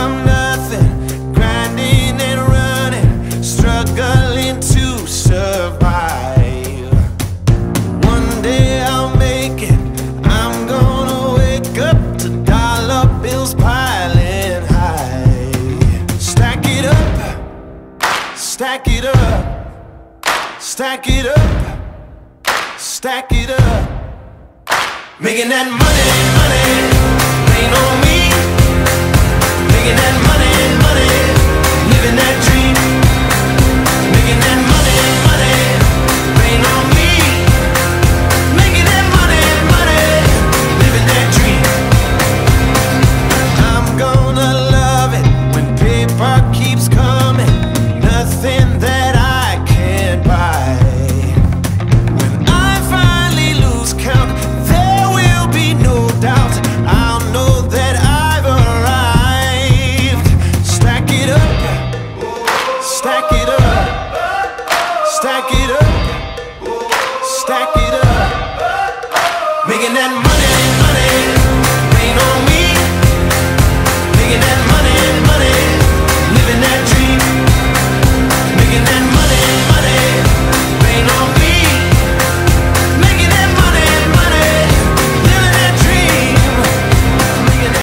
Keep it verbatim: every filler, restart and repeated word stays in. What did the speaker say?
I'm nothing, grinding and running, struggling to survive. One day I'll make it, I'm gonna wake up to dollar bills piling high. Stack it up, stack it up, stack it up, stack it up. Making that money, money, ain't on me.